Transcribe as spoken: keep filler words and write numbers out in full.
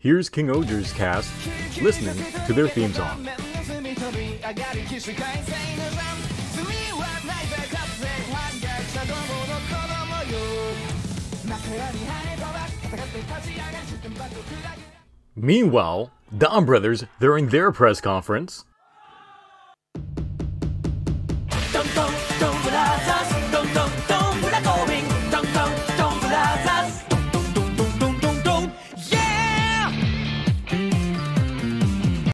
Here's KingOhgers cast listening to their theme song. Meanwhile, DonBros, during their press conference,